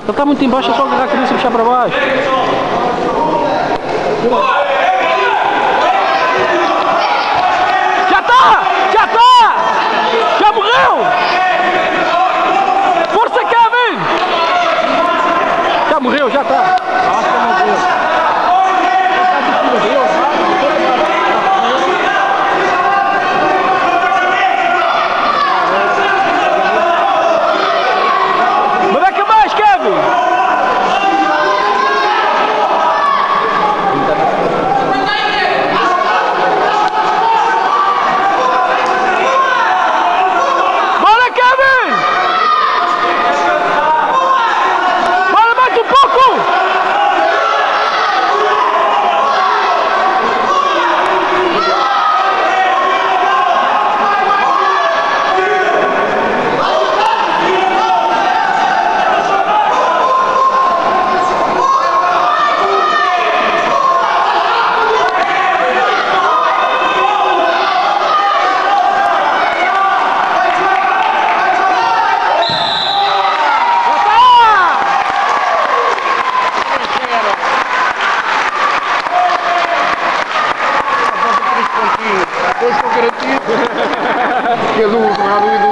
Ele está muito embaixo, é só agarrar a cabeça e puxar para baixo. Já está! Já está! Já morreu! Força, Kevin! Já morreu, já está. Dois com garantia. Que é do lado e do